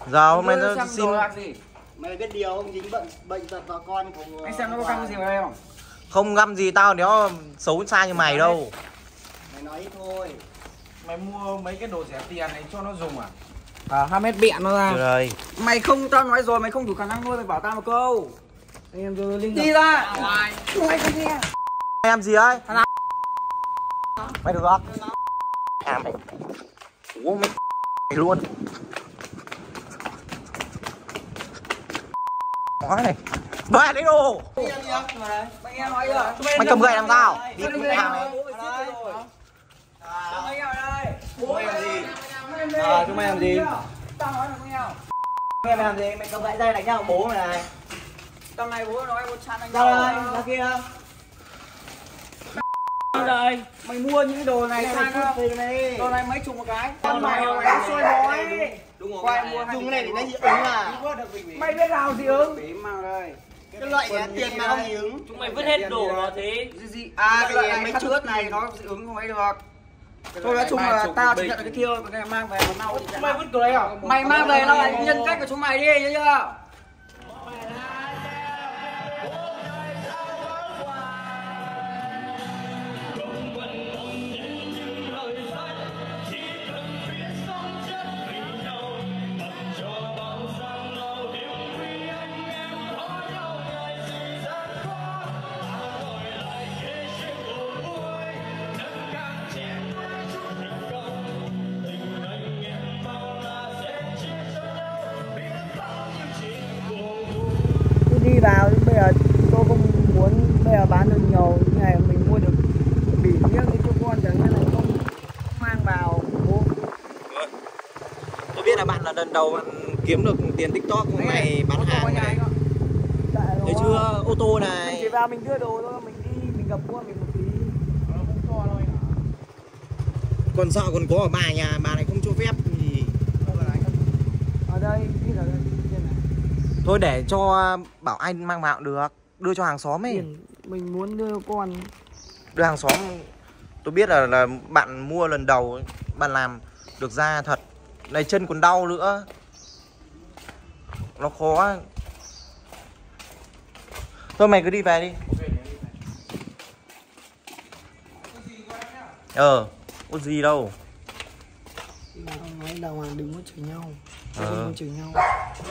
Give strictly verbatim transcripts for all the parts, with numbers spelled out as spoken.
Giờ hôm nay tôi xin mày biết điều không, dính bệnh bệnh tật vào con của anh xem nó có găm gì vào đây không? không găm gì tao nếu xấu xa như mày đâu. Mày nói ít thôi. Mày mua mấy cái đồ rẻ tiền này cho nó dùng à? À, hai mét bẹn nó ra. Rồi. Mày không, tao nói rồi, mày không đủ khả năng nuôi, mày bảo tao một câu. Anh em rồi Linh đi ra. Mày không nghe. Em gì ấy? Mày được không? À mày. Ủa mày luôn. Nói này. Mày lấy đồ. Mày nghe nói chưa? Mày cầm gậy làm sao? Đi Đi mày hàng này. Mày ở đây. Chúng mày làm gì? À, chúng mày làm gì? Tao nói mày nghe. Mày làm gì? Mày cầm gậy đây đánh nhau bố mày này. Tầm này bố nói bố chăn anh Đâu đâu đây? Ra kia. Đây, mày mua những cái đồ này sang không? Đồ này mấy chục một cái. Con mày mày xôi bói. Đúng rồi. Quay mua dùng cái này để nó dị ứng à? Mày biết nào dị ứng? Mang đây. Cái loại tiền mà không dị ứng. Chúng mày vứt hết đồ nó thế. Gì gì? À cái loại này mấy chướt này nó dị ứng không mấy được. Thôi nói chung là tao chỉ nhận được cái kia thôi, cái này mang về mà mau. Chúng mày vứt cái đấy à? Mày mang về nó là nhân cách của chúng mày đi, nhớ chưa? Đi vào bây giờ tôi không muốn bây giờ bán được nhiều như này, mình mua được bỉ nhá cái cho con chẳng như này không mang vào bố. Tôi biết là bạn là lần đầu bạn kiếm được tiền TikTok này bán hàng này. Thấy chưa? Ô tô này. Mình chỉ vào mình đưa đồ thôi, mình đi mình gặp con mình một tí. Nó không cho đâu anh ạ. Còn sợ còn có ở bà nhà, bà này không cho phép gì. Ở đây, đi ở đây. Thôi để cho bảo anh mang vào được, đưa cho hàng xóm ấy. Mình muốn đưa con. Đưa hàng xóm. Tôi biết là là bạn mua lần đầu ấy, bạn làm được ra thật. Này chân còn đau nữa. Nó khó. Thôi mày cứ đi về đi. Ờ, có gì đâu. Nói đàng hoàng đừng có chửi nhau. Ờ. Đừng có chửi nhau.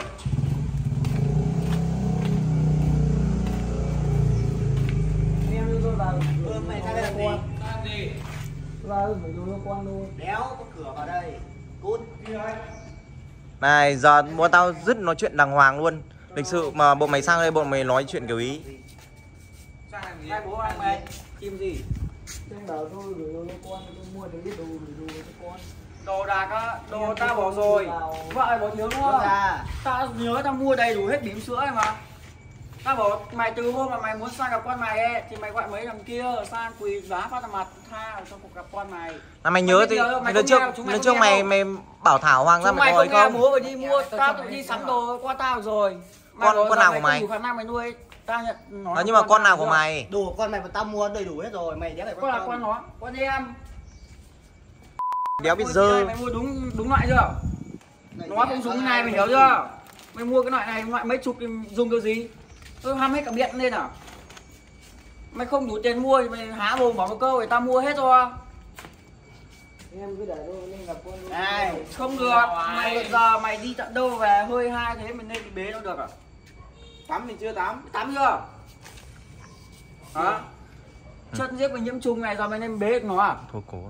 Ừ, mày ra đây làm gì? gì? Vào phải đồ cho con thôi. Đéo có cửa vào đây. Cút. Này giờ bố tao dứt nói chuyện đàng hoàng luôn. Lịch sự mà bọn mày sang đây bọn mày nói chuyện kiểu ý. Hai bố anh mày chim gì? Em bảo tôi gửi đồ cho con, tôi mua được ít đồ gửi đồ cho con. Đồ đạc á, đồ tao bỏ rồi. Vợ bỏ thiếu đúng không? Tao nhớ tao mua đầy đủ hết bỉm sữa ấy mà. Tao bảo mày từ hôm mà mày muốn sang gặp con mày ấy thì mày gọi mấy thằng kia sang quỳ giá phát mặt tha trong cuộc gặp con mày. Là mày nhớ thì lần trước lần trước mày mày bảo Thảo Hoàng ra mày có ấy không? Bố phải đi mua, tao tự đi sắm đồ qua tao rồi. Con con nào của mày? Đủ khả năng mày nuôi. Tao nhận nó. À, nhưng mà con nào của mày? Đủ con mày tao mua đầy đủ hết rồi, mày đéo phải con là con nó, con em. Đéo biết dơ. Mày mua đúng đúng loại chưa? Nó không dùng cái này mày hiểu chưa? Mày mua cái loại này loại mấy chục thì dùng cái gì? Tôi ham hết cả biện lên à? Mày không đủ tiền mua thì mày há mồm bảo một câu thì tao mua hết rồi. Em cứ để tôi lên gặp con. Này, không được. Mày giờ mày đi tận đâu về hơi hai thế mình lên thì bế nó được à? Tắm thì chưa tắm. Tắm chưa? Hả? Chân giết mình nhiễm trùng này giờ mày lên bế được nó à? Thôi cố.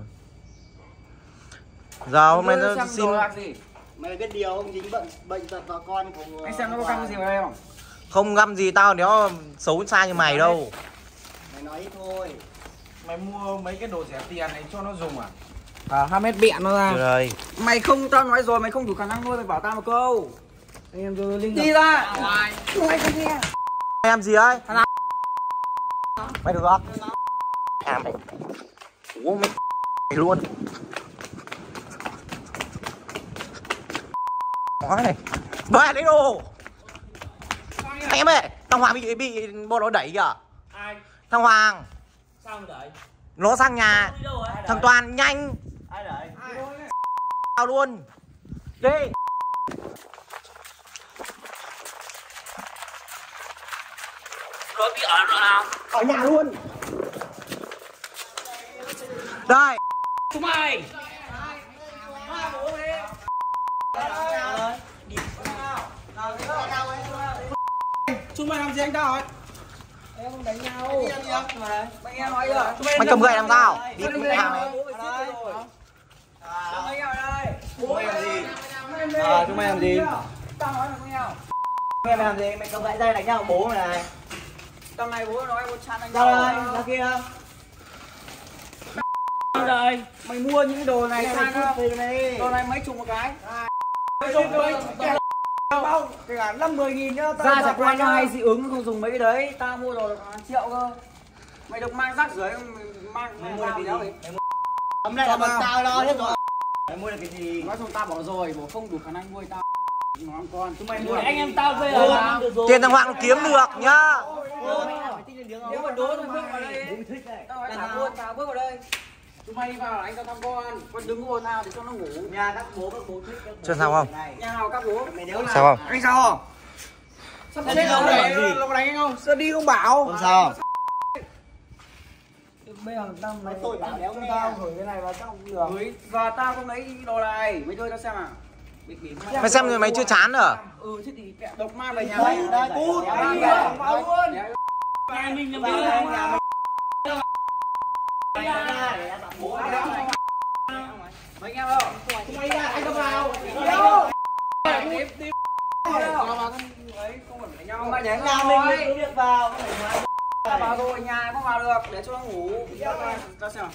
Giờ hôm nay tôi xin mày biết điều không, dính bệnh bệnh tật vào con của anh xem nó có găm gì vào đây không? không găm gì tao nếu xấu xa như mày đâu. Mày nói ít thôi. Mày mua mấy cái đồ rẻ tiền này cho nó dùng à? À, hai mét bẹn nó ra. Rồi. Mày không, tao nói rồi, mày không đủ khả năng nuôi, mày bảo tao một câu. Anh em rồi Linh đi ra. Mày không nghe. Em gì ấy? Mày được không? À mày. Ủa mày luôn. Nói này. Mày lấy đồ. Em ơi, thằng Hoàng bị bị bọn nó đẩy kìa. Ai? Thằng Hoàng. Sao mà đẩy? Nó sang nhà. Thằng Toàn nhanh. Ai đẩy? Tao luôn. Đi. Ở nhà luôn. Đây. Chúng mày. Chúng mày làm gì anh tao ấy? Em không đánh nhau. Mày nghe nói chưa? Mày cầm gậy làm sao? Đi Mày cùng đánh thằng nhau. này. Chúng mày ở đây. Chúng mày làm gì? À, chúng mày làm gì? Tao nói là không nghe. Mày làm gì? Mày cầm gậy dây đánh nhau bố mày này. Tao này bố nói bố chăn anh Ra nhau. đây, ra kia. Đây. Mày mua những cái đồ này sang Cái không? này. Đồ này mấy chục một cái? Mấy chục rồi. Bao kể cả năm mười nghìn nhá. Ra chả qua cho hay dị ứng không dùng mấy cái đấy. Tao mua đồ được hàng triệu cơ. Mày được mang rác rưởi mang Mày mua được cái đâu gì? Hôm nay là bọn tao lo hết rồi. Mày mua được cái gì? Nói chung tao bỏ rồi, bố không đủ khả năng nuôi tao. Nó ăn con. Chúng mày mua Anh em tao bây giờ là Tiền thằng Hoàng kiếm được nhá. nếu mà đố tao bước vào đây, tao nói thả buôn, tao bước vào đây. Chúng mày đi vào là anh tao thăm con, con đứng ồn nào để cho nó ngủ. Nhà các bố các bố thích các bố. Chưa sao không? Nhà nào các bố? Mày nếu là Sao không? Anh sao không? Sắp Sao xếp đi đâu đâu để làm gì? nó có đánh anh không? Sao đi không bảo? Không sao. Bây giờ tao Mày tội bảo đéo nghe. tao gửi cái này vào tao không được. Gửi và tao không lấy đồ này, mày chơi tao xem à? Mày xem rồi mày chưa chán nữa. Ừ thế thì kẹo độc mang về nhà Đây, mày. đây, cút. Mang Đây, về không vào luôn. Nhà mình làm Vào gì đây, không? nhà mày. Mày ra để tao bố mày ra. Mày nghe không? Mày ra, anh không vào. Tiếp tiếp. Vào vào con ấy không cần phải nhau. Mày để Nhà nhà mình mình cứ việc vào. Mày ngoài. tao vào rồi nhà không vào được để cho nó ngủ. Tao xem.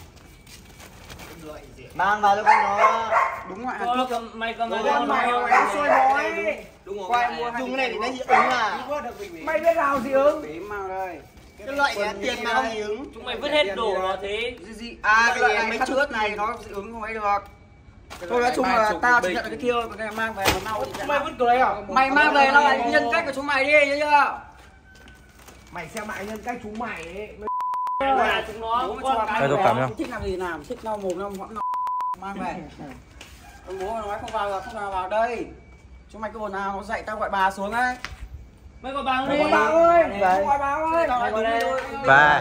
Mang vào cho con nó. Đúng rồi. Hàn Quốc. Mày cầm Đúng mày rồi, cầm mày mày mày xôi bói. Đúng rồi. Quay mua dùng cái này để nó dị ứng à? Mày biết nào dị ứng? Bím mang đây. Cái loại giá tiền mà không dị ứng. chúng mày vứt hết đồ nó thế. Gì gì? À cái loại này mấy chút này nó dị ứng không ấy được. Thôi nói chung là tao chỉ nhận được cái kia thôi, cái này mang về mà mau. Chúng mày vứt cái đấy à? Mày mang về nó là nhân cách của chúng mày đi, nhớ chưa? Mày xem lại nhân cách chúng mày ấy. Là chúng nó Bố mà con cho Đây, tôi cầm không? thích làm gì làm, thích lau mồm lau mõm nó mang về. Ông bố nói không vào được, không vào vào đây. Chúng mày cứ ồn nào nó dậy tao gọi bà xuống ấy. mấy con báo đi. Gọi bà ơi, không gọi bà ơi. Tao nói đúng đi thôi. Bà.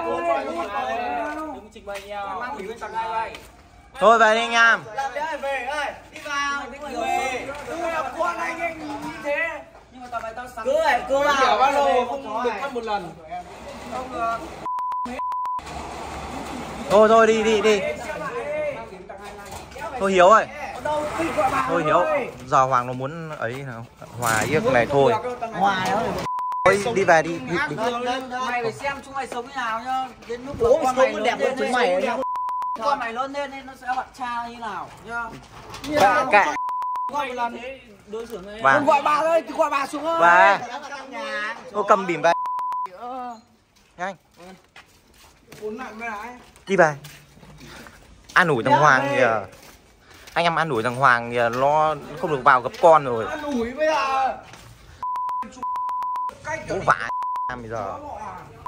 Đừng trình bày nhau. Mày mang ủy viên tầng hai vậy. Thôi về đi anh em. Làm đấy về ơi. Đi vào. Về. Đúng là con anh ấy như thế. Nhưng mà tao phải tao sắm. Cứ phải cứ vào. Kiểu ba lô Về, không có được này. ăn một lần. Không được. Thôi thôi đi đi đi. Thôi Hiếu ơi. Thôi Hiếu. Giờ Hoàng nó muốn ấy nào. Hòa yếc này thôi. Ngoài đó. Thôi đi về đi. đi, đi. Mày phải xem chúng mày sống như nào nhá. Đến lúc Bố con mày mày sống lớn đẹp hơn lên chúng ấy, mày ấy. con mày lớn lên nên nó sẽ bắt cha như nào nhá. Kệ kệ. Gọi một lần. Đối xử với Bà. Gọi bà ơi, thì gọi bà xuống ơi. Bà. Nhà. Ô cầm bìm về. Nhanh. Uống nặng với ai? Đi về. An ủi thằng Hoàng kìa. Anh em ăn ủi thằng Hoàng kìa, nó không được vào gặp con rồi. Ăn ủi bây giờ. Bố vả bây giờ.